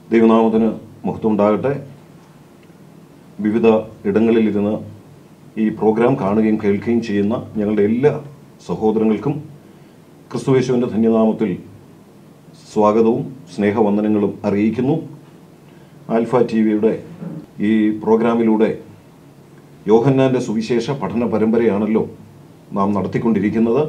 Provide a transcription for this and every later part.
ദൈവനാമത്തിന് മഹത്വം ഉണ്ടാകട്ടെ. വിവിധ ഇടങ്ങളിലിരുന്ന് ഈ പ്രോഗ്രാം കാണുകയും കേൾക്കുകയും ചെയ്യുന്ന ഞങ്ങളുടെ എല്ലാ സഹോദരങ്ങൾക്കും ക്രിസ്തുയേശുവിൻ്റെ ധന്യനാമത്തിൽ സ്വാഗതവും സ്നേഹവന്ദനങ്ങളും അറിയിക്കുന്നു. ആൽഫ ടിവിയുടെ ഈ പ്രോഗ്രാമിലൂടെ യോഹന്നാൻ്റെ സുവിശേഷ പഠന പരമ്പരയാണല്ലോ നാം നടത്തിക്കൊണ്ടിരിക്കുന്നത്.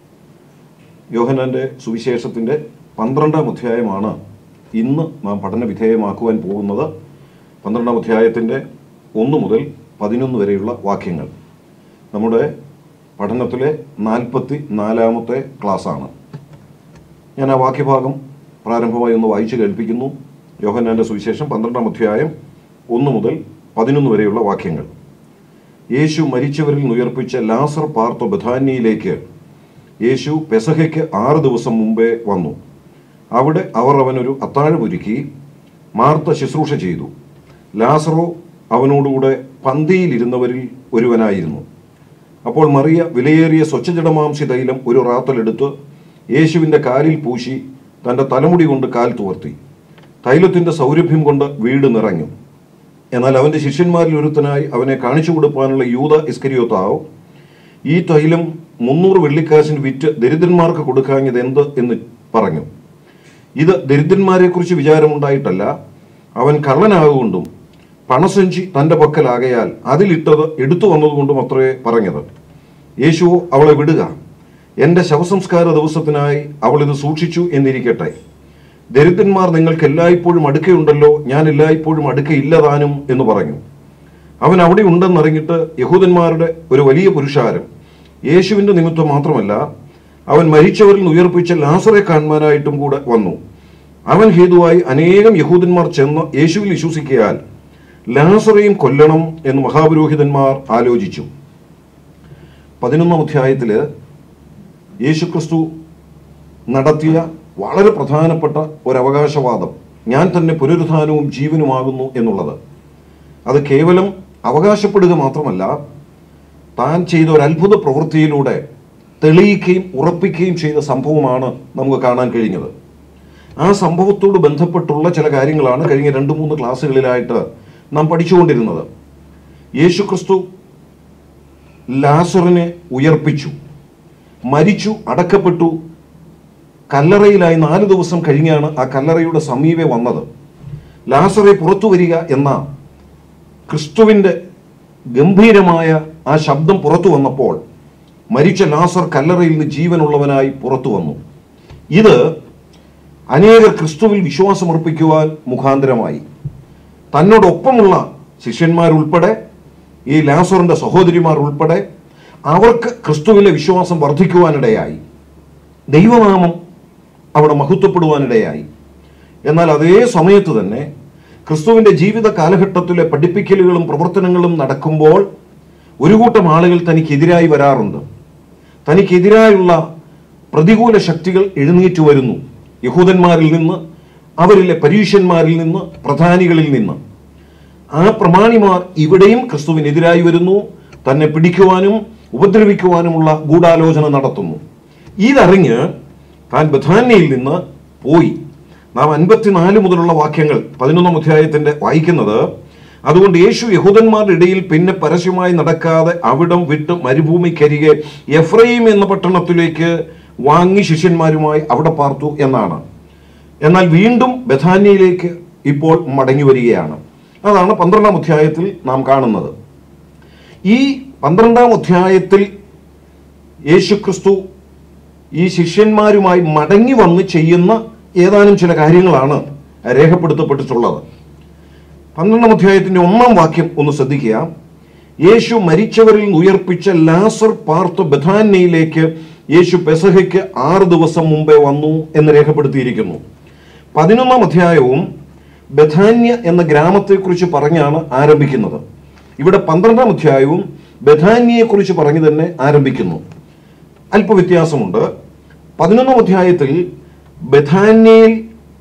യോഹന്നാൻ്റെ സുവിശേഷത്തിൻ്റെ 12-ാം അധ്യായമാണ് ഇന്ന് നാം പഠനവിധേയമാക്കുവാൻ പോകുന്നത്. 12-ാം അധ്യായത്തിൻ്റെ 1 മുതൽ 11 വരെയുള്ള വാക്യങ്ങൾ നമ്മുടെ പഠനത്തിലെ 44-ാമത്തെ ക്ലാസ്സാണ്. ഞാൻ ആ വാക്യഭാഗം പ്രാരംഭമായി ഒന്ന് വായിച്ചു കേൾപ്പിക്കുന്നു. യോഹന്നാൻ്റെ സുവിശേഷം 12-ാം അധ്യായം 1 മുതൽ 11 വരെയുള്ള വാക്യങ്ങൾ. യേശു മരിച്ചവരിൽ ഉയർപ്പിച്ച ലാസർ പാർത്ത ബഥാന്യയിലേക്ക് യേശു പെസഹയ്ക്ക് 6 ദിവസം മുമ്പേ വന്നു. അവിടെ അവർ അവനൊരു അത്താഴമൊരുക്കി. മാർത്ത ശുശ്രൂഷ ചെയ്തു. ലാസറോ അവനോടുകൂടെ പന്തിയിലിരുന്നവരിൽ ഒരുവനായിരുന്നു. അപ്പോൾ മറിയ വിലയേറിയ സ്വച്ഛജടമാംസി തൈലം ഒരു റാത്തലെടുത്ത് യേശുവിൻ്റെ കാലിൽ പൂശി തൻ്റെ തലമുടി കൊണ്ട് കാൽ തുവർത്തി. തൈലത്തിൻ്റെ സൗരഭ്യം കൊണ്ട് വീട് നിറഞ്ഞു. എന്നാൽ അവൻ്റെ ശിഷ്യന്മാരിൽ ഒരുത്തനായി അവനെ കാണിച്ചു കൊടുക്കാനുള്ള യൂദ ഇസ്കരിയോത്താവ്, ഈ തൈലം 300 വെള്ളിക്കാശിന് വിറ്റ് ദരിദ്രന്മാർക്ക് കൊടുക്കാഞ്ഞത് എന്ത് എന്ന് പറഞ്ഞു. ഇത് ദരിദ്രന്മാരെക്കുറിച്ച് വിചാരമുണ്ടായിട്ടല്ല, അവൻ കള്ളനാകൊണ്ടും പണസഞ്ചി തൻ്റെ പക്കലാകയാൽ അതിലിട്ടത് എടുത്തു വന്നതുകൊണ്ടും അത്രേ പറഞ്ഞത്. യേശുവോ അവളെ വിടുക, എൻ്റെ ശവസംസ്കാര ദിവസത്തിനായി അവൾ ഇത് സൂക്ഷിച്ചു എന്നിരിക്കട്ടെ. ദരിദ്രന്മാർ നിങ്ങൾക്ക് എല്ലായ്പ്പോഴും അടുക്കയുണ്ടല്ലോ, ഞാൻ എല്ലായ്പ്പോഴും അടുക്കയില്ലതാനും എന്ന് പറഞ്ഞു. അവൻ അവിടെ ഉണ്ടെന്നറിഞ്ഞിട്ട് യഹൂദന്മാരുടെ ഒരു വലിയ പുരുഷാരം യേശുവിൻ്റെ നിമിത്തം മാത്രമല്ല, അവൻ മരിച്ചവരിൽ ഉയർപ്പിച്ച ലാസറെ കാണുവാനായിട്ടും കൂടെ വന്നു. അവൻ ഹേതുവായി അനേകം യഹൂദന്മാർ ചെന്ന് യേശുവിൽ വിശ്വസിക്കയാൽ ലാസറെയും കൊല്ലണം എന്ന് മഹാപുരോഹിതന്മാർ ആലോചിച്ചു. 11-ാം അധ്യായത്തിൽ യേശുക്രിസ്തു നടത്തിയ വളരെ പ്രധാനപ്പെട്ട ഒരവകാശവാദം, ഞാൻ തന്നെ പുനരുത്ഥാനവും ജീവനുമാകുന്നു എന്നുള്ളത്. അത് കേവലം അവകാശപ്പെടുക മാത്രമല്ല, താൻ ചെയ്ത ഒരു അത്ഭുത പ്രവൃത്തിയിലൂടെ തെളിയിക്കുകയും ഉറപ്പിക്കുകയും ചെയ്ത സംഭവമാണ് നമുക്ക് കാണാൻ കഴിഞ്ഞത്. ആ സംഭവത്തോട് ബന്ധപ്പെട്ടുള്ള ചില കാര്യങ്ങളാണ് കഴിഞ്ഞ 2-3 ക്ലാസ്സുകളിലായിട്ട് നാം പഠിച്ചുകൊണ്ടിരുന്നത്. യേശുക്രിസ്തു ലാസറിനെ ഉയർപ്പിച്ചു, മരിച്ചു, അടക്കപ്പെട്ടു. കല്ലറയിലായി 4 ദിവസം കഴിഞ്ഞാണ് ആ കല്ലറയുടെ സമീപെ വന്നത്. ലാസറെ പുറത്തു വരിക എന്ന ക്രിസ്തുവിൻ്റെ ഗംഭീരമായ ആ ശബ്ദം പുറത്തു വന്നപ്പോൾ മരിച്ച ലാസർ കല്ലറയിൽ നിന്ന് ജീവനുള്ളവനായി പുറത്തു വന്നു. ഇത് അനേകർ ക്രിസ്തുവിൽ വിശ്വാസമർപ്പിക്കുവാൻ മുഖാന്തരമായി. തന്നോടൊപ്പമുള്ള ശിഷ്യന്മാരുൾപ്പെടെ, ഈ ലാസറിൻ്റെ സഹോദരിമാർ ഉൾപ്പെടെ അവർക്ക് ക്രിസ്തുവിലെ വിശ്വാസം വർദ്ധിക്കുവാനിടയായി. ദൈവനാമം അവിടെ മഹത്വപ്പെടുവാനിടയായി. എന്നാൽ അതേ സമയത്ത് തന്നെ ക്രിസ്തുവിൻ്റെ ജീവിത കാലഘട്ടത്തിലെ പഠിപ്പിക്കലുകളും പ്രവർത്തനങ്ങളും നടക്കുമ്പോൾ ഒരു കൂട്ടം ആളുകൾ തനിക്കെതിരായി വരാറുണ്ട്. തനിക്കെതിരായുള്ള പ്രതികൂല ശക്തികൾ എഴുന്നേറ്റ് വരുന്നു. യഹൂദന്മാരിൽ നിന്ന്, അവരിലെ പരീശന്മാരിൽ നിന്ന്, പ്രധാനികളിൽ നിന്ന്. ആ പ്രമാണിമാർ ഇവിടെയും ക്രിസ്തുവിനെതിരായി വരുന്നു. തന്നെ പിടിക്കുവാനും ഉപദ്രവിക്കുവാനുമുള്ള ഗൂഢാലോചന നടത്തുന്നു. ഇതറിഞ്ഞ് താൻ ബഥാന്യയിൽ നിന്ന് പോയി. നാം 54 മുതലുള്ള വാക്യങ്ങൾ 11-ാം അധ്യായത്തിൻ്റെ വായിക്കുന്നത്. അതുകൊണ്ട് യേശു യഹൂദന്മാരുടെ ഇടയിൽ പിന്നെ പരസ്യമായി നടക്കാതെ അവിടം വിട്ട് മരുഭൂമിക്കരികെ എഫ്രയീം എന്ന പട്ടണത്തിലേക്ക് വാങ്ങി ശിഷ്യന്മാരുമായി അവിടെ പാർത്തു എന്നാണ്. എന്നാൽ വീണ്ടും ബഥാന്യയിലേക്ക് ഇപ്പോൾ മടങ്ങി വരികയാണ്. അതാണ് 12-ാം അധ്യായത്തിൽ നാം കാണുന്നത്. ഈ 12-ാം അധ്യായത്തിൽ യേശുക്രിസ്തു ഈ ശിഷ്യന്മാരുമായി മടങ്ങി വന്ന് ചെയ്യുന്ന ഏതാനും ചില കാര്യങ്ങളാണ് രേഖപ്പെടുത്തപ്പെട്ടിട്ടുള്ളത്. 12-ാം അധ്യായത്തിൻ്റെ 1-ാം വാക്യം ഒന്ന് ശ്രദ്ധിക്കുക. യേശു മരിച്ചവരിൽ ഉയർപ്പിച്ച ലാസർ പാർത്ത ബഥാന്യയിലേക്ക് യേശു പെസഹയ്ക്ക് 6 ദിവസം മുമ്പേ വന്നു എന്ന് രേഖപ്പെടുത്തിയിരിക്കുന്നു. 11-ാം അധ്യായവും ബഥാന്യ എന്ന ഗ്രാമത്തെക്കുറിച്ച് പറഞ്ഞാണ് ആരംഭിക്കുന്നത്. ഇവിടെ 12-ാം അധ്യായവും ബഥാന്യയെക്കുറിച്ച് പറഞ്ഞു തന്നെ ആരംഭിക്കുന്നു. അല്പവ്യത്യാസമുണ്ട്. 11-ാം അധ്യായത്തിൽ ബഥാന്യയിൽ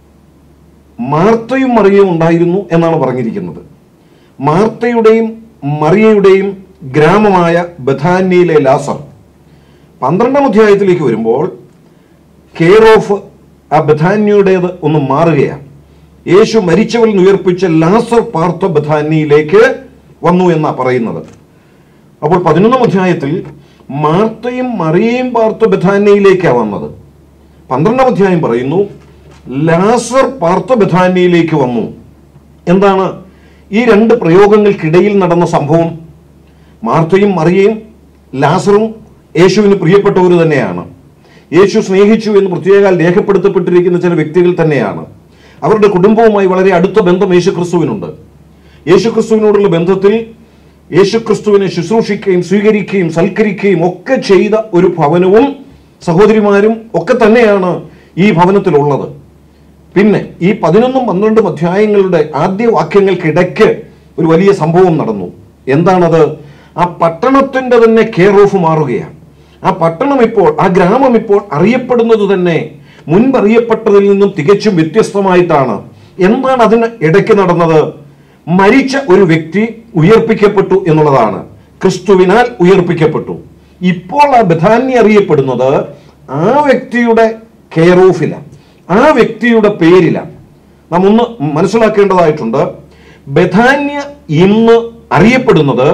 മാർത്തയും മറിയയും ഉണ്ടായിരുന്നു എന്നാണ് പറഞ്ഞിരിക്കുന്നത്. മാർത്തയുടെയും മറിയയുടെയും ഗ്രാമമായ ബഥാന്യയിലെ ലാസർ. 12-ാം അധ്യായത്തിലേക്ക് വരുമ്പോൾ കെയർ ഓഫ് ആ ബഥാന്യയുടേത് ഒന്ന് മാറുകയാണ്. യേശു മരിച്ചവരിൽ നിന്ന് ഉയർപ്പിച്ച ലാസർ പാർത്ത ബഥാനിയിലേക്ക് വന്നു എന്നാ പറയുന്നത്. അപ്പോൾ 11-ാം അധ്യായത്തിൽ മാർത്തയും മറിയയും പാർത്ത ബഥാനിയിലേക്കാണ് വന്നത്. 12-ാം അധ്യായം പറയുന്നു ലാസർ പാർത്ത ബഥാനിയിലേക്ക് വന്നു. എന്താണ് ഈ രണ്ട് പ്രയോഗങ്ങൾക്കിടയിൽ നടന്ന സംഭവം? മാർത്തയും മറിയയും ലാസറും യേശുവിന് പ്രിയപ്പെട്ടവർ തന്നെയാണ്. യേശു സ്നേഹിച്ചു എന്ന് പ്രത്യേകം രേഖപ്പെടുത്തപ്പെട്ടിരിക്കുന്ന ചില വ്യക്തികൾ തന്നെയാണ്. അവരുടെ കുടുംബവുമായി വളരെ അടുത്ത ബന്ധം യേശുക്രിസ്തുവിനുണ്ട്. യേശുക്രിസ്തുവിനോടുള്ള ബന്ധത്തിൽ യേശുക്രിസ്തുവിനെ ശുശ്രൂഷിക്കുകയും സ്വീകരിക്കുകയും സൽക്കരിക്കുകയും ഒക്കെ ചെയ്ത ഒരു ഭവനവും സഹോദരിമാരും ഒക്കെ തന്നെയാണ് ഈ ഭവനത്തിലുള്ളത്. പിന്നെ ഈ 11-12 അധ്യായങ്ങളുടെ ആദ്യ വാക്യങ്ങൾക്കിടയ്ക്ക് ഒരു വലിയ സംഭവം നടന്നു. എന്താണത്? ആ പട്ടണത്തിന്റെ തന്നെ കെയർ ഓഫ് മാറുകയാണ്. ആ പട്ടണം ഇപ്പോൾ, ആ ഗ്രാമം ഇപ്പോൾ അറിയപ്പെടുന്നത് തന്നെ മുൻപറിയപ്പെട്ടതിൽ നിന്നും തികച്ചും വ്യത്യസ്തമായിട്ടാണ്. എന്താണ് അതിന് ഇടയ്ക്ക് നടന്നത്? മരിച്ച ഒരു വ്യക്തി ഉയർപ്പിക്കപ്പെട്ടു എന്നുള്ളതാണ്. ക്രിസ്തുവിനാൽ ഉയർപ്പിക്കപ്പെട്ടു. ഇപ്പോൾ ആ ബഥാന്യ അറിയപ്പെടുന്നത് ആ വ്യക്തിയുടെ കെയർ ഓഫിലാണ്, ആ വ്യക്തിയുടെ പേരിലാണ്. നാം ഒന്ന് മനസ്സിലാക്കേണ്ടതായിട്ടുണ്ട്. ബഥാന്യ ഇന്ന് അറിയപ്പെടുന്നത്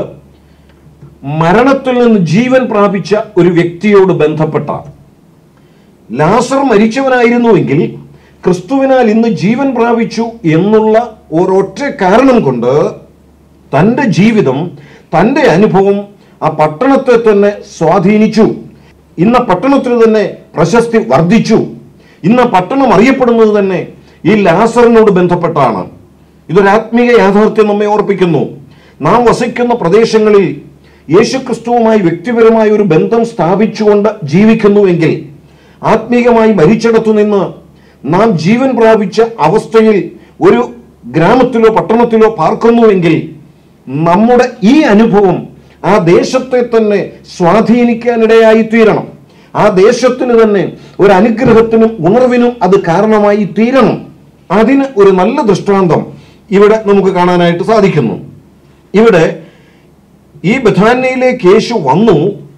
മരണത്തിൽ നിന്ന് ജീവൻ പ്രാപിച്ച ഒരു വ്യക്തിയോട് ബന്ധപ്പെട്ട. ലാസർ മരിച്ചവനായിരുന്നുവെങ്കിൽ ക്രിസ്തുവിനാൽ ഇന്ന് ജീവൻ പ്രാപിച്ചു എന്നുള്ള ഒരൊറ്റ കാരണം കൊണ്ട് തൻ്റെ ജീവിതം, തൻ്റെ അനുഭവം ആ പട്ടണത്തെ തന്നെ സ്വാധീനിച്ചു. ഇന്ന പട്ടണത്തിന് തന്നെ പ്രശസ്തി വർദ്ധിച്ചു. ഇന്ന് പട്ടണം അറിയപ്പെടുന്നത് തന്നെ ഈ ലാസറിനോട് ബന്ധപ്പെട്ടാണ്. ഇതൊരാത്മീയ യാഥാർത്ഥ്യം നമ്മെ ഓർപ്പിക്കുന്നു. നാം വസിക്കുന്ന പ്രദേശങ്ങളിൽ യേശുക്രിസ്തുവുമായി വ്യക്തിപരമായ ഒരു ബന്ധം സ്ഥാപിച്ചുകൊണ്ട് ജീവിക്കുന്നുവെങ്കിൽ, ആത്മീയമായി മരിച്ചിടത്തു നിന്ന് നാം ജീവൻ പ്രാപിച്ച അവസ്ഥയിൽ ഒരു ഗ്രാമത്തിലോ പട്ടണത്തിലോ പാർക്കുന്നുവെങ്കിൽ, നമ്മുടെ ഈ അനുഭവം ആ ദേശത്തെ തന്നെ സ്വാധീനിക്കാനിടയായി തീരണം. ആ ദേശത്തിന് തന്നെ ഒരു അനുഗ്രഹത്തിനും ഉണർവിനും അത് കാരണമായി തീരണം. അതിന് ഒരു നല്ല ദൃഷ്ടാന്തം ഇവിടെ നമുക്ക് കാണാനായിട്ട് സാധിക്കുന്നു. ഇവിടെ ഈ ബഥാന്യയിലേക്ക് യേശു വന്നു.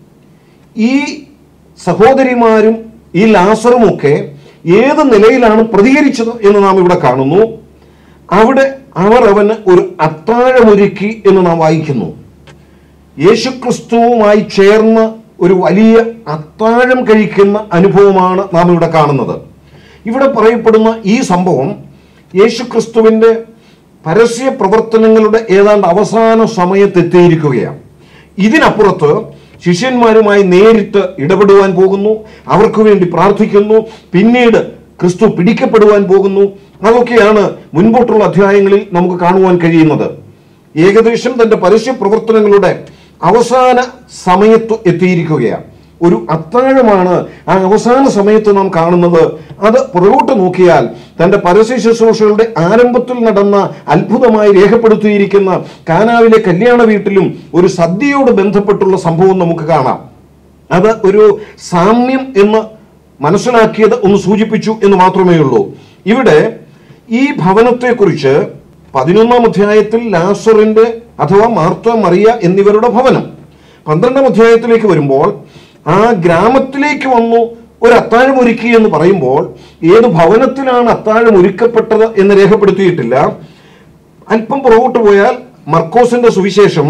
ഈ സഹോദരിമാരും ഈ ലാസറുമൊക്കെ ഏത് നിലയിലാണ് പ്രതികരിച്ചത് എന്ന് നാം ഇവിടെ കാണുന്നു. അവിടെ അവർ അവന് ഒരു അത്താഴമൊരുക്കി എന്ന് നാം വായിക്കുന്നു. യേശുക്രിസ്തുവുമായി ചേർന്ന് ഒരു വലിയ അത്താഴം കഴിക്കുന്ന അനുഭവമാണ് നാം ഇവിടെ കാണുന്നത്. ഇവിടെ പറയപ്പെടുന്ന ഈ സംഭവം യേശുക്രിസ്തുവിൻ്റെ പരസ്യ പ്രവർത്തനങ്ങളുടെ ഏതാണ്ട് അവസാന സമയത്തെത്തിയിരിക്കുകയാണ്. ഇതിനപ്പുറത്ത് ശിഷ്യന്മാരുമായി നേരിട്ട് ഇടപെടുവാൻ പോകുന്നു, അവർക്ക് വേണ്ടി പ്രാർത്ഥിക്കുന്നു, പിന്നീട് ക്രിസ്തു പിടിക്കപ്പെടുവാൻ പോകുന്നു. അതൊക്കെയാണ് മുൻപോട്ടുള്ള അധ്യായങ്ങളിൽ നമുക്ക് കാണുവാൻ കഴിയുന്നത്. ഏകദേശം തൻ്റെ പരസ്യ പ്രവർത്തനങ്ങളുടെ അവസാന സമയത്ത് എത്തിയിരിക്കുകയാണ്. ഒരു അത്താഴമാണ് ആ അവസാന സമയത്ത് നാം കാണുന്നത്. അത് പുറകോട്ട് നോക്കിയാൽ തൻ്റെ പരസ്യ ശുശ്രൂഷകളുടെ ആരംഭത്തിൽ നടന്ന അത്ഭുതമായി രേഖപ്പെടുത്തിയിരിക്കുന്ന കാനാവിലെ കല്യാണ വീട്ടിലും ഒരു സദ്യയോട് ബന്ധപ്പെട്ടുള്ള സംഭവം നമുക്ക് കാണാം. അത് ഒരു സാമ്യം എന്ന് മനസ്സിലാക്കിയത് ഒന്ന് സൂചിപ്പിച്ചു എന്ന് മാത്രമേ ഉള്ളൂ. ഇവിടെ ഈ ഭവനത്തെക്കുറിച്ച് 11-ാം അധ്യായത്തിൽ ലാസറിന്റെ അഥവാ മാർത്ത, മറിയ എന്നിവരുടെ ഭവനം, 12-ാം അധ്യായത്തിലേക്ക് വരുമ്പോൾ ആ ഗ്രാമത്തിലേക്ക് വന്നു ഒരു അത്താഴം ഒരുക്കി എന്ന് പറയുമ്പോൾ ഏത് ഭവനത്തിലാണ് അത്താഴം ഒരുക്കപ്പെട്ടത് എന്ന് രേഖപ്പെടുത്തിയിട്ടില്ല. അല്പം പുറകോട്ട് പോയാൽ മർക്കോസിന്റെ സുവിശേഷം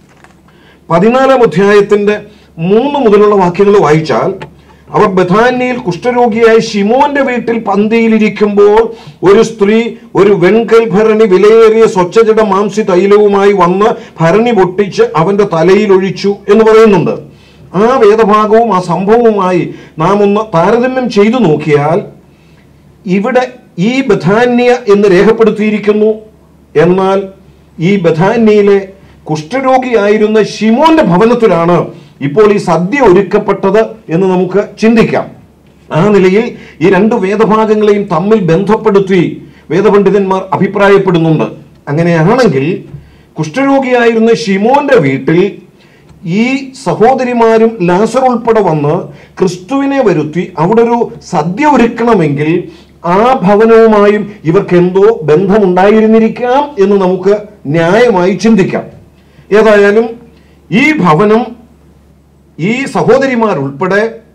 14-ാം അധ്യായത്തിന്റെ 3 മുതലുള്ള വാക്യങ്ങൾ വായിച്ചാൽ, അവർ ബഥാന്യയിൽ കുഷ്ഠരോഗിയായ ശിമോന്റെ വീട്ടിൽ പന്തിയിലിരിക്കുമ്പോൾ ഒരു സ്ത്രീ ഒരു വെൺകൽ ഭരണി വിലയേറിയ സ്വച്ഛജട മാംസി തൈലവുമായി വന്ന് ഭരണി പൊട്ടിച്ച് അവന്റെ തലയിൽ ഒഴിച്ചു എന്ന് പറയുന്നുണ്ട്. ആ വേദഭാഗവും ആ സംഭവവുമായി നാം ഒന്ന് താരതമ്യം ചെയ്തു നോക്കിയാൽ ഇവിടെ ഈ ബഥാന്യ എന്ന് രേഖപ്പെടുത്തിയിരിക്കുന്നു. എന്നാൽ ഈ ബഥാന്യയിലെ കുഷ്ഠരോഗിയായിരുന്ന ശിമോന്റെ ഭവനത്തിലാണ് ഇപ്പോൾ ഈ സദ്യ ഒരുക്കപ്പെട്ടത് എന്ന് നമുക്ക് ചിന്തിക്കാം. ആ നിലയിൽ ഈ രണ്ട് വേദഭാഗങ്ങളെയും തമ്മിൽ ബന്ധപ്പെടുത്തി വേദപണ്ഡിതന്മാർ അഭിപ്രായപ്പെടുന്നുണ്ട്. അങ്ങനെയാണെങ്കിൽ കുഷ്ഠരോഗിയായിരുന്ന ശിമോന്റെ വീട്ടിൽ ഈ സഹോദരിമാരും ലാസർ ഉൾപ്പെടെ വന്ന് ക്രിസ്തുവിനെ വരുത്തി അവിടെ ഒരു സദ്യ ഒരുക്കണമെങ്കിൽ ആ ഭവനവുമായും ഇവർക്ക് എന്തോ ബന്ധമുണ്ടായിരുന്നിരിക്കാം എന്ന് നമുക്ക് ന്യായമായി ചിന്തിക്കാം. ഏതായാലും ഈ ഭവനം ഈ സഹോദരിമാരുൾപ്പെടെ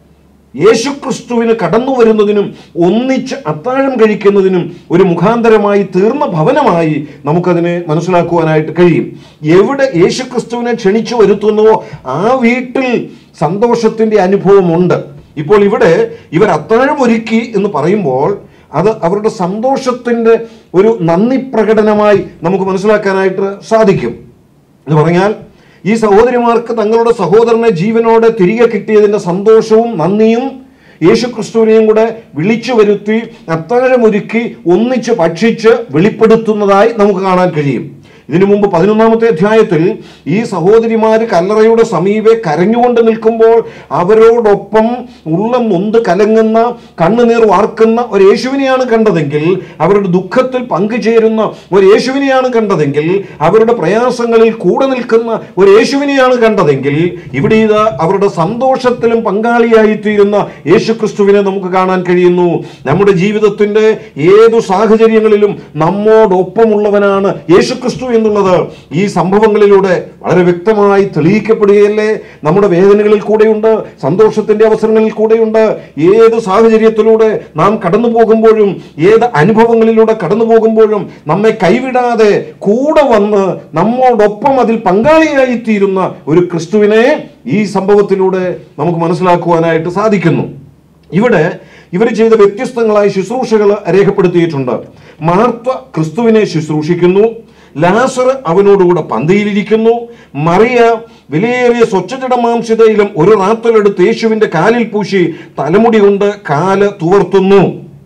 യേശുക്രിസ്തുവിന് കടന്നു വരുന്നതിനും ഒന്നിച്ച് അത്താഴം കഴിക്കുന്നതിനും ഒരു മുഖാന്തരമായി തീർന്ന ഭവനമായി നമുക്കതിനെ മനസ്സിലാക്കുവാനായിട്ട് കഴിയും. എവിടെ യേശുക്രിസ്തുവിനെ ക്ഷണിച്ചു വരുത്തുന്നുവോ ആ വീട്ടിൽ സന്തോഷത്തിന്റെ അനുഭവമുണ്ട്. ഇപ്പോൾ ഇവിടെ ഇവർ അത്താഴം ഒരുക്കി എന്ന് പറയുമ്പോൾ അത് അവരുടെ സന്തോഷത്തിന്റെ ഒരു നന്ദി പ്രകടനമായി നമുക്ക് മനസ്സിലാക്കാനായിട്ട് സാധിക്കും. എന്ന് പറഞ്ഞാൽ ഈ സഹോദരിമാർക്ക് തങ്ങളുടെ സഹോദരനെ ജീവനോടെ തിരികെ കിട്ടിയതിന്റെ സന്തോഷവും നന്ദിയും യേശുക്രിസ്തുവിനെയും കൂടെ വിളിച്ചു വരുത്തി അത്താഴമൊരുക്കി ഒന്നിച്ച് ഭക്ഷിച്ച് വെളിപ്പെടുത്തുന്നതായി നമുക്ക് കാണാൻ കഴിയും. ഇതിനു മുമ്പ് 11-ാമത്തെ അധ്യായത്തിൽ ഈ സഹോദരിമാര് കല്ലറയുടെ സമീപെ കരഞ്ഞുകൊണ്ട് നിൽക്കുമ്പോൾ അവരോടൊപ്പം ഉള്ളം നൊന്ത് കലങ്ങുന്ന കണ്ണുനീർ വാർക്കുന്ന ഒരു യേശുവിനെയാണ് കണ്ടതെങ്കിൽ, അവരുടെ ദുഃഖത്തിൽ പങ്കുചേരുന്ന ഒരു യേശുവിനെയാണ് കണ്ടതെങ്കിൽ, അവരുടെ പ്രയാസങ്ങളിൽ കൂടെ നിൽക്കുന്ന ഒരു യേശുവിനെയാണ് കണ്ടതെങ്കിൽ, ഇവിടെ ഇത് അവരുടെ സന്തോഷത്തിലും പങ്കാളിയായിത്തീരുന്ന യേശുക്രിസ്തുവിനെ നമുക്ക് കാണാൻ കഴിയുന്നു. നമ്മുടെ ജീവിതത്തിന്റെ ഏതു സാഹചര്യങ്ങളിലും നമ്മോടൊപ്പമുള്ളവനാണ് യേശുക്രിസ്തു എന്നുള്ളത് ഈ സംഭവങ്ങളിലൂടെ വളരെ വ്യക്തമായി തെളിയിക്കപ്പെടുകയല്ലേ? നമ്മുടെ വേദനകളിൽ കൂടെയുണ്ട്, സന്തോഷത്തിന്റെ അവസരങ്ങളിൽ കൂടെയുണ്ട്. ഏത് സാഹചര്യത്തിലൂടെ നാം കടന്നു പോകുമ്പോഴും ഏത് അനുഭവങ്ങളിലൂടെ കടന്നു പോകുമ്പോഴും നമ്മെ കൈവിടാതെ കൂടെ വന്ന് നമ്മോടൊപ്പം അതിൽ പങ്കാളിയായിത്തീരുന്ന ഒരു ക്രിസ്തുവിനെ ഈ സംഭവത്തിലൂടെ നമുക്ക് മനസ്സിലാക്കുവാനായിട്ട് സാധിക്കുന്നു. ഇവിടെ ഇവർ ചെയ്ത വ്യത്യസ്തങ്ങളായ ശുശ്രൂഷകൾ രേഖപ്പെടുത്തിയിട്ടുണ്ട്. മാർത്ത ക്രിസ്തുവിനെ ശുശ്രൂഷിക്കുന്നു, ലാസർ അവനോടുകൂടെ പന്തിയിലിരിക്കുന്നു, മറിയ വിലയേറിയ സ്വച്ഛജടമാംസിതയിലും ഒരു റാത്തലെടുത്ത് യേശുവിന്റെ കാലിൽ പൂശി തലമുടി കൊണ്ട് കാല് തുവർത്തുന്നു.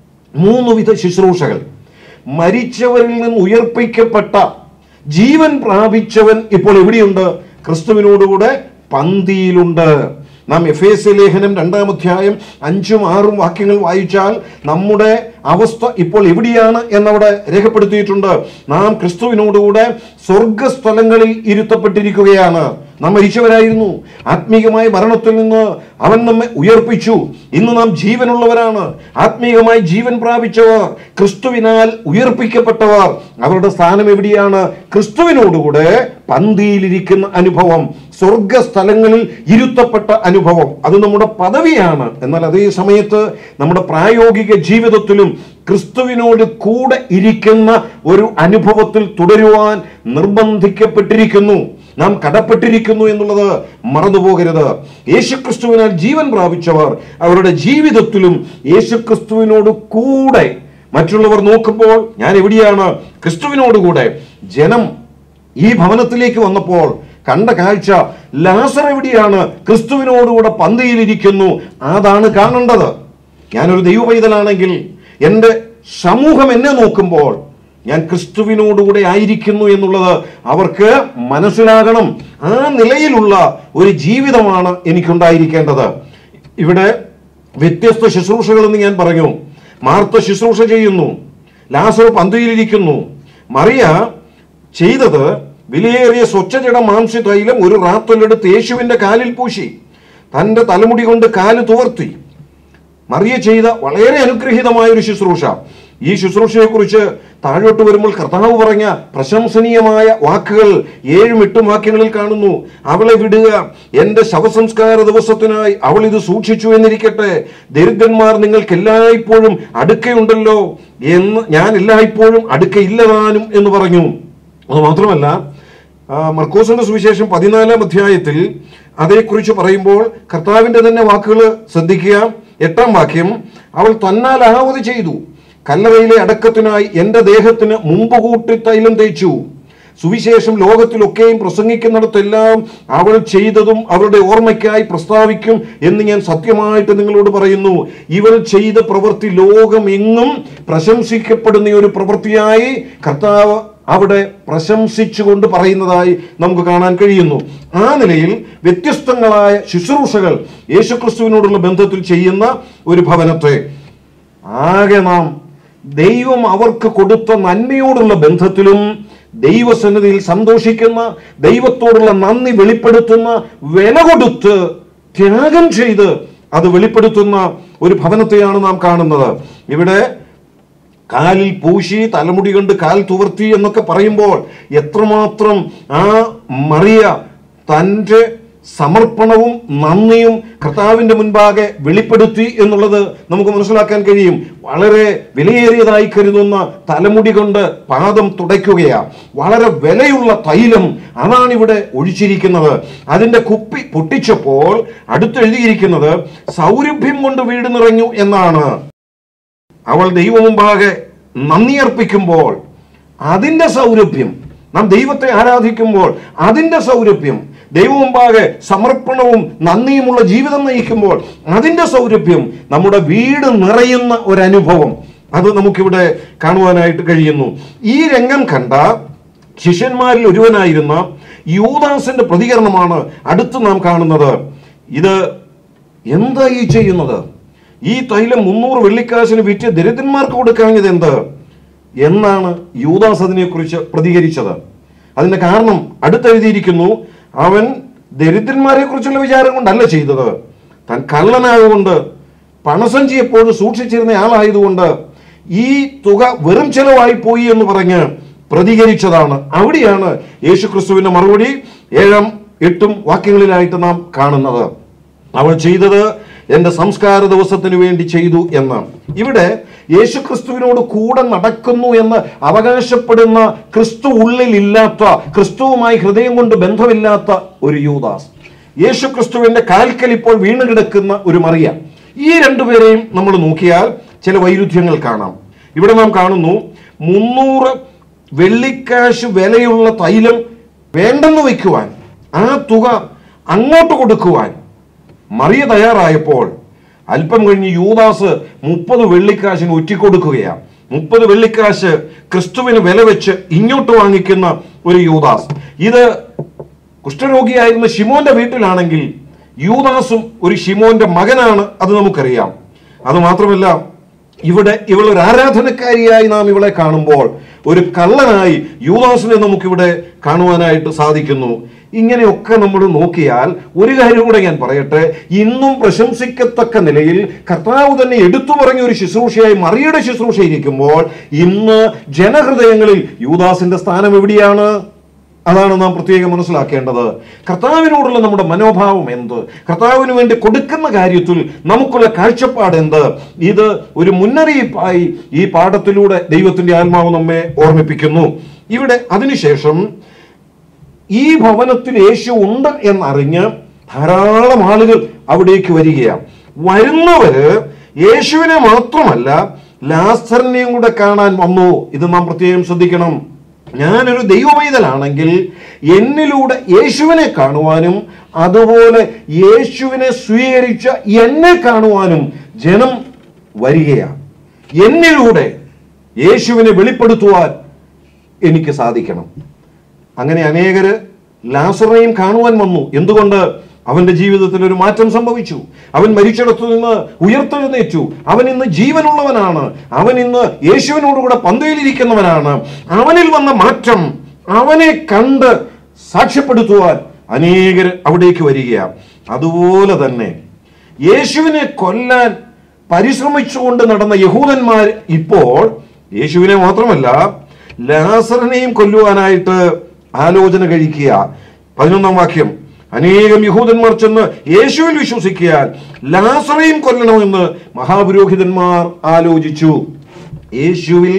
3 വിധ ശുശ്രൂഷകൾ. മരിച്ചവരിൽ നിന്ന് ഉയർപ്പിക്കപ്പെട്ട ജീവൻ പ്രാപിച്ചവൻ ഇപ്പോൾ എവിടെയുണ്ട്? ക്രിസ്തുവിനോടുകൂടെ പന്തിയിലുണ്ട്. നാം എഫേസ്യ ലേഖനം 2-ാം അധ്യായം 5ഉം 6ഉം വാക്യങ്ങൾ വായിച്ചാൽ നമ്മുടെ അവസ്ഥ ഇപ്പോൾ എവിടെയാണ് എന്നവിടെ രേഖപ്പെടുത്തിയിട്ടുണ്ട്. നാം ക്രിസ്തുവിനോടുകൂടെ സ്വർഗസ്ഥലങ്ങളിൽ ഇരുത്തപ്പെട്ടിരിക്കുകയാണ്. നാം മരിച്ചവരായിരുന്നു. ആത്മീകമായ മരണത്തിൽ നിന്ന് അവൻ നമ്മെ ഉയർപ്പിച്ചു. ഇന്ന് നാം ജീവനുള്ളവരാണ്. ആത്മീകമായി ജീവൻ പ്രാപിച്ചവർ, ക്രിസ്തുവിനാൽ ഉയർപ്പിക്കപ്പെട്ടവർ, അവരുടെ സ്ഥാനം എവിടെയാണ്? ക്രിസ്തുവിനോടുകൂടെ പന്തിയിലിരിക്കുന്ന അനുഭവം, സ്വർഗസ്ഥലങ്ങളിൽ ഇരുത്തപ്പെട്ട അനുഭവം. അത് നമ്മുടെ പദവിയാണ്. എന്നാൽ അതേ സമയത്ത് നമ്മുടെ പ്രായോഗിക ജീവിതത്തിലും ക്രിസ്തുവിനോട് കൂടെ ഇരിക്കുന്ന ഒരു അനുഭവത്തിൽ തുടരുവാൻ നിർബന്ധിക്കപ്പെട്ടിരിക്കുന്നു, നാം കടപ്പെട്ടിരിക്കുന്നു എന്നുള്ളത് മറന്നുപോകരുത്. യേശുക്രിസ്തുവിനാൽ ജീവൻ പ്രാപിച്ചവർ അവരുടെ ജീവിതത്തിലും യേശുക്രിസ്തുവിനോട് കൂടെ, മറ്റുള്ളവർ നോക്കുമ്പോൾ ഞാൻ എവിടെയാണ്? ക്രിസ്തുവിനോടുകൂടെ. ജനം ഈ ഭവനത്തിലേക്ക് വന്നപ്പോൾ കണ്ട കാഴ്ച, ലാസർ എവിടെയാണ്? ക്രിസ്തുവിനോടുകൂടെ പന്തിയിലിരിക്കുന്നു. അതാണ് കാണേണ്ടത്. ഞാനൊരു ദൈവപൈതലാണെങ്കിൽ എൻ്റെ സമൂഹം എന്നെ നോക്കുമ്പോൾ ഞാൻ ക്രിസ്തുവിനോടുകൂടെ ആയിരിക്കുന്നു എന്നുള്ളത് അവർക്ക് മനസ്സിലാകണം. ആ നിലയിലുള്ള ഒരു ജീവിതമാണ് എനിക്കുണ്ടായിരിക്കേണ്ടത്. ഇവിടെ വ്യത്യസ്ത ശുശ്രൂഷകളെന്ന് ഞാൻ പറഞ്ഞു. മാർത്ത ശുശ്രൂഷ ചെയ്യുന്നു, ലാസർ പന്തിയിലിരിക്കുന്നു. മറിയ ചെയ്തത് വിലയേറിയ സ്വച്ഛജട മാംസ തൈലം ഒരു റാത്തലെടുത്ത് യേശുവിന്റെ കാലിൽ പൂശി തൻ്റെ തലമുടി കൊണ്ട് കാല് തുവർത്തി. മറിയ ചെയ്ത വളരെ അനുഗ്രഹീതമായ ഒരു ശുശ്രൂഷ. ഈ ശുശ്രൂഷയെക്കുറിച്ച് താഴോട്ട് വരുമ്പോൾ കർത്താവ് പറഞ്ഞ പ്രശംസനീയമായ വാക്കുകൾ 7ഉം 8ഉം വാക്യങ്ങളിൽ കാണുന്നു. അവളെ വിടുക, എൻ്റെ ശവസംസ്കാര ദിവസത്തിനായി അവൾ ഇത് സൂക്ഷിച്ചു എന്നിരിക്കട്ടെ. ദരിദ്രന്മാർ നിങ്ങൾക്ക് എല്ലായ്പ്പോഴും അടുക്കയുണ്ടല്ലോ എന്ന് ഞാൻ എല്ലായ്പ്പോഴും അടുക്കയില്ലതാനും എന്ന് പറഞ്ഞു. അത് മാത്രമല്ല, മർക്കോസിന്റെ സുവിശേഷം 14-ാം അധ്യായത്തിൽ അതേക്കുറിച്ച് പറയുമ്പോൾ കർത്താവിന്റെ തന്നെ വാക്കുകൾ ശ്രദ്ധിക്കുക. 8-ാം വാക്യം, അവൾ തന്നാൽ ആവത് ചെയ്തു, കല്ലറയിലെ അടക്കത്തിനായി എൻ്റെ ദേഹത്തിന് മുമ്പ് കൂട്ടി തൈലം തേച്ചു. സുവിശേഷം ലോകത്തിലൊക്കെയും പ്രസംഗിക്കുന്നിടത്തെല്ലാം അവൾ ചെയ്തതും അവളുടെ ഓർമ്മയ്ക്കായി പ്രസ്താവിക്കും എന്ന് ഞാൻ സത്യമായിട്ട് നിങ്ങളോട് പറയുന്നു. ഇവൾ ചെയ്ത പ്രവൃത്തി ലോകം എങ്ങും പ്രശംസിക്കപ്പെടുന്ന ഒരു പ്രവൃത്തിയായി കർത്താവ് അവിടെ പ്രശംസിച്ചുകൊണ്ട് പറയുന്നതായി നമുക്ക് കാണാൻ കഴിയുന്നു. ആ നിലയിൽ വ്യത്യസ്തങ്ങളായ ശുശ്രൂഷകൾ യേശുക്രിസ്തുവിനോടുള്ള ബന്ധത്തിൽ ചെയ്യുന്ന ഒരു ഭവനത്തെ ആകെ നാം ദൈവം അവർക്ക് കൊടുത്ത നന്മയോടുള്ള ബന്ധത്തിലും ദൈവസന്നിധിയിൽ സന്തോഷിക്കുന്ന, ദൈവത്തോടുള്ള നന്ദി വെളിപ്പെടുത്തുന്ന, വില കൊടുത്ത് ത്യാഗം ചെയ്ത് അത് വെളിപ്പെടുത്തുന്ന ഒരു ഭവനത്തെയാണ് നാം കാണുന്നത്. ഇവിടെ കാലിൽ പൂശി തലമുടി കൊണ്ട് കാൽ തുവർത്തി എന്നൊക്കെ പറയുമ്പോൾ എത്രമാത്രം ആ മറിയ തൻ്റെ സമർപ്പണവും നന്ദിയും കർത്താവിൻ്റെ മുൻപാകെ വെളിപ്പെടുത്തി എന്നുള്ളത് നമുക്ക് മനസ്സിലാക്കാൻ കഴിയും. വളരെ വിലയേറിയതായി കരുതുന്ന തലമുടി കൊണ്ട് പാദം തുടയ്ക്കുകയാണ്. വളരെ വിലയുള്ള തൈലം അതാണ് ഇവിടെ ഒഴിച്ചിരിക്കുന്നത്. അതിൻ്റെ കുപ്പി പൊട്ടിച്ചപ്പോൾ അടുത്തെഴുതിയിരിക്കുന്നത് സൗരഭ്യം കൊണ്ട് വീട് നിറഞ്ഞു എന്നാണ്. അവൾ ദൈവമുമ്പാകെ നന്ദി അർപ്പിക്കുമ്പോൾ അതിൻ്റെ സൗരഭ്യം, നാം ദൈവത്തെ ആരാധിക്കുമ്പോൾ അതിൻ്റെ സൗരഭ്യം, ദൈവമുമ്പാകെ സമർപ്പണവും നന്ദിയുമുള്ള ജീവിതം നയിക്കുമ്പോൾ അതിൻ്റെ സൗരഭ്യം, നമ്മുടെ വീട് നിറയുന്ന ഒരനുഭവം, അത് നമുക്കിവിടെ കാണുവാനായിട്ട് കഴിയുന്നു. ഈ രംഗം കണ്ട ശിഷ്യന്മാരിൽ ഒരുവനായിരുന്ന യൂദാസിന്റെ പ്രതികരണമാണ് അടുത്ത് നാം കാണുന്നത്. ഇത് എന്താ ഈ ചെയ്യുന്നത്? ഈ തൈലം 300 വെള്ളിക്കാശിന് വിറ്റ് ദരിദ്രന്മാർക്ക് കൊടുക്കാഞ്ഞത് എന്ത് എന്നാണ് യൂദാസ് അതിനെക്കുറിച്ച് പ്രതികരിച്ചത്. അതിന്റെ കാരണം അടുത്തെഴുതിയിരിക്കുന്നു. അവൻ ദരിദ്രന്മാരെ കുറിച്ചുള്ള വിചാരം കൊണ്ടല്ല ചെയ്തത്, താൻ കള്ളനായതുകൊണ്ട്, പണസഞ്ചി എപ്പോഴും സൂക്ഷിച്ചിരുന്ന ആളായതുകൊണ്ട് ഈ തുക വെറും ചെലവായി പോയി എന്ന് പറഞ്ഞ് പ്രതികരിച്ചതാണ്. അവിടെയാണ് യേശുക്രിസ്തുവിന്റെ മറുപടി 7, 8 വാക്യങ്ങളിലായിട്ട് നാം കാണുന്നത്. അവൾ ചെയ്തത് എൻ്റെ സംസ്കാര ദിവസത്തിന് വേണ്ടി ചെയ്തു എന്ന്. ഇവിടെ യേശുക്രിസ്തുവിനോട് കൂടെ നടക്കുന്നു എന്ന് അവകാശപ്പെടുന്ന, ക്രിസ്തു ഉള്ളിലില്ലാത്ത, ക്രിസ്തുവുമായി ഹൃദയം കൊണ്ട് ബന്ധമില്ലാത്ത ഒരു യൂദാസ്, യേശുക്രിസ്തുവിന്റെ കാൽക്കൽ ഇപ്പോൾ വീണ് കിടക്കുന്ന ഒരു മറിയ, ഈ രണ്ടുപേരെയും നമ്മൾ നോക്കിയാൽ ചില വൈരുദ്ധ്യങ്ങൾ കാണാം. ഇവിടെ നാം കാണുന്നു 300 വെള്ളിക്കാശ് വിലയുള്ള തൈലം വേണ്ടെന്ന് വയ്ക്കുവാൻ, ആ തുക അങ്ങോട്ട് കൊടുക്കുവാൻ മറിയ തയ്യാറായപ്പോൾ അല്പം കഴിഞ്ഞ് യൂദാസ് 30 വെള്ളിക്കാശിന് ഒറ്റിക്കൊടുക്കുകയാണ്. 30 വെള്ളിക്കാശ് ക്രിസ്തുവിന് വില വെച്ച് ഇങ്ങോട്ട് വാങ്ങിക്കുന്ന ഒരു യൂദാസ്. ഇത് കുഷ്ഠരോഗിയായിരുന്ന ശിമോന്റെ വീട്ടിലാണെങ്കിൽ യൂദാസും ഒരു ശിമോന്റെ മകനാണ്, അത് നമുക്കറിയാം. അത് മാത്രമല്ല, ഇവിടെ ഇവളൊരു ആരാധനക്കാരിയായി നാം ഇവളെ കാണുമ്പോൾ ഒരു കള്ളനായി യൂദാസിനെ നമുക്കിവിടെ കാണുവാനായിട്ട് സാധിക്കുന്നു. ഇങ്ങനെയൊക്കെ നമ്മൾ നോക്കിയാൽ ഒരു കാര്യം കൂടെ ഞാൻ പറയട്ടെ. ഇന്നും പ്രശംസിക്കത്തക്ക നിലയിൽ കർത്താവ് തന്നെ എടുത്തു പറഞ്ഞ ഒരു ശുശ്രൂഷയായി മറിയയുടെ ശുശ്രൂഷ ഇരിക്കുമ്പോൾ ഇന്ന് ജനഹൃദയങ്ങളിൽ യൂദാസിന്റെ സ്ഥാനം എവിടെയാണ്? അതാണ് നാം പ്രത്യേകം മനസ്സിലാക്കേണ്ടത്. കർത്താവിനോടുള്ള നമ്മുടെ മനോഭാവം എന്ത്? കർത്താവിന് വേണ്ടി കൊടുക്കുന്ന കാര്യത്തിൽ നമുക്കുള്ള കാഴ്ചപ്പാട് എന്ത്? ഇത് ഒരു മുന്നറിയിപ്പായി ഈ പാഠത്തിലൂടെ ദൈവത്തിന്റെ ആത്മാവ് നമ്മെ ഓർമ്മിപ്പിക്കുന്നു. ഇവിടെ അതിനുശേഷം ഈ ഭവനത്തിൽ യേശു ഉണ്ട് എന്നറിഞ്ഞ് ധാരാളം ആളുകൾ അവിടേക്ക് വരികയാണ്. വരുന്നവര് യേശുവിനെ മാത്രമല്ല ലാസറിനെയും കൂടെ കാണാൻ വന്നു. ഇത് നാം പ്രത്യേകം ശ്രദ്ധിക്കണം. ഞാനൊരു ദൈവവൈതലാണെങ്കിൽ എന്നിലൂടെ യേശുവിനെ കാണുവാനും അതുപോലെ യേശുവിനെ സ്വീകരിച്ച എന്നെ കാണുവാനും ജനം വരികയാണ്. എന്നിലൂടെ യേശുവിനെ വെളിപ്പെടുത്തുവാൻ എനിക്ക് സാധിക്കണം. അങ്ങനെ അനേകര് ലാസറിനെയും കാണുവാൻ വന്നു. എന്തുകൊണ്ട്? അവന്റെ ജീവിതത്തിൽ ഒരു മാറ്റം സംഭവിച്ചു. അവൻ മരിച്ചിടത്തു നിന്ന് ഉയർത്തെഴുന്നേറ്റു. അവൻ ഇന്ന് ജീവനുള്ളവനാണ്. അവൻ ഇന്ന് യേശുവിനോടുകൂടെ പന്തയിലിരിക്കുന്നവനാണ്. അവനിൽ വന്ന മാറ്റം അവനെ കണ്ട് സാക്ഷ്യപ്പെടുത്തുവാൻ അനേകർ അവിടേക്ക് വരികയാണ്. അതുപോലെ തന്നെ യേശുവിനെ കൊല്ലാൻ പരിശ്രമിച്ചുകൊണ്ട് നടന്ന യഹൂദന്മാർ ഇപ്പോൾ യേശുവിനെ മാത്രമല്ല ലാസറിനെയും കൊല്ലുവാനായിട്ട് ആലോചന കഴിക്കുക. 11 വാക്യം, അനേകം യഹൂദന്മാർ ചെന്ന് യേശുവിൽ വിശ്വസിക്കാൻ ലാസറെയും കൊല്ലണമെന്ന് മഹാപുരോഹിതന്മാർ ആലോചിച്ചു. യേശുവിൽ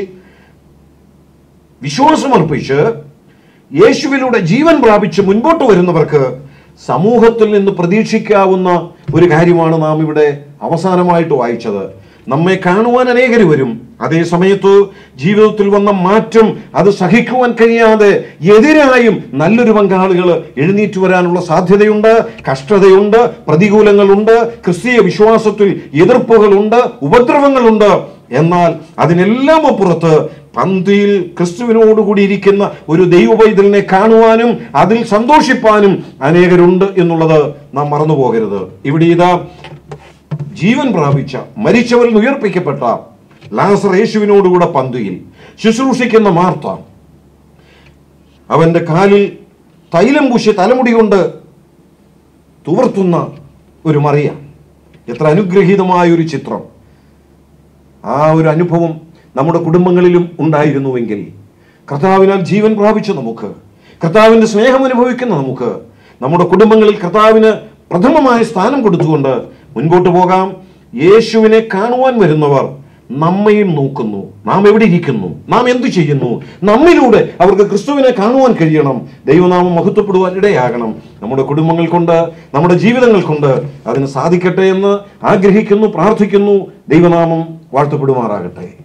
വിശ്വാസമർപ്പിച്ച് യേശുവിലൂടെ ജീവൻ പ്രാപിച്ച് മുൻപോട്ട് വരുന്നവർക്ക് സമൂഹത്തിൽ നിന്ന് പ്രതീക്ഷിക്കാവുന്ന ഒരു കാര്യമാണ് നാം ഇവിടെ അവസാനമായിട്ട് വായിച്ചത്. നമ്മെ കാണുവാൻ അനേകർ വരും. അതേ സമയത്ത് ജീവിതത്തിൽ വന്ന മാറ്റം അത് സഹിക്കുവാൻ കഴിയാതെ എതിരായും നല്ലൊരു പങ്കാളികൾ എഴുന്നേറ്റ് വരാനുള്ള സാധ്യതയുണ്ട്. കഷ്ടതയുണ്ട്, പ്രതികൂലങ്ങളുണ്ട്, ക്രിസ്തീയ വിശ്വാസത്തിൽ എതിർപ്പുകളുണ്ട്, ഉപദ്രവങ്ങളുണ്ട്. എന്നാൽ അതിനെല്ലാം അപ്പുറത്ത് പന്തിയിൽ ക്രിസ്തുവിനോടുകൂടി ഇരിക്കുന്ന ഒരു ദൈവപൈതലിനെ കാണുവാനും അതിൽ സന്തോഷിപ്പാനും അനേകരുണ്ട് എന്നുള്ളത് നാം മറന്നു പോകരുത്. ഇവിടെ ഇതാ ജീവൻ പ്രാപിച്ച, മരിച്ചവരിൽ ഉയർപ്പിക്കപ്പെട്ട ലാസർ യേശുവിനോടുകൂടെ പന്തിയിൽ ശുശ്രൂഷിക്കുന്ന മാർത്ത, അവന്റെ കാലിൽ തൈലം പൂശി തലമുടി കൊണ്ട് തുവർത്തുന്ന ഒരു മറിയ. എത്ര അനുഗ്രഹീതമായ ഒരു ചിത്രം! ആ ഒരു അനുഭവം നമ്മുടെ കുടുംബങ്ങളിലും ഉണ്ടായിരുന്നുവെങ്കിൽ, കർത്താവിനാൽ ജീവൻ പ്രാപിച്ച നമുക്ക്, കർത്താവിന്റെ സ്നേഹം അനുഭവിക്കുന്ന നമുക്ക്, നമ്മുടെ കുടുംബങ്ങളിൽ കർത്താവിന് പ്രഥമമായ സ്ഥാനം കൊടുത്തുകൊണ്ട് മുൻപോട്ട് പോകാം. യേശുവിനെ കാണുവാൻ വരുന്നവർ നമ്മയും നോക്കുന്നു, നാം എവിടെ ഇരിക്കുന്നു, നാം എന്തു ചെയ്യുന്നു. നമ്മിലൂടെ അവർക്ക് ക്രിസ്തുവിനെ കാണുവാൻ കഴിയണം. ദൈവനാമം മഹത്വപ്പെടുവാൻ ഇടയാകണം. നമ്മുടെ കുടുംബങ്ങൾ കൊണ്ട്, നമ്മുടെ ജീവിതങ്ങൾ കൊണ്ട് അതിന് സാധിക്കട്ടെ എന്ന് ആഗ്രഹിക്കുന്നു, പ്രാർത്ഥിക്കുന്നു. ദൈവനാമം വാഴ്ത്തപ്പെടുമാറാകട്ടെ.